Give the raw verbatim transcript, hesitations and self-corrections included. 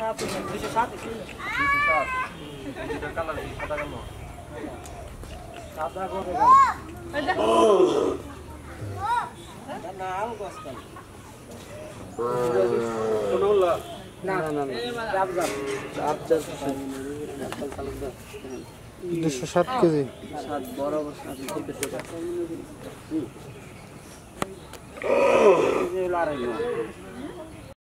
দুশো সাত দুশো সাত এটা কালার সাদা কালো সাদা করে না আল কস্তাল কোনলা না না না চাপ চাপ চাপ চাপ দুশো সাত কেজি সাত বড় সাত থেকে সেটা হুম এই লারে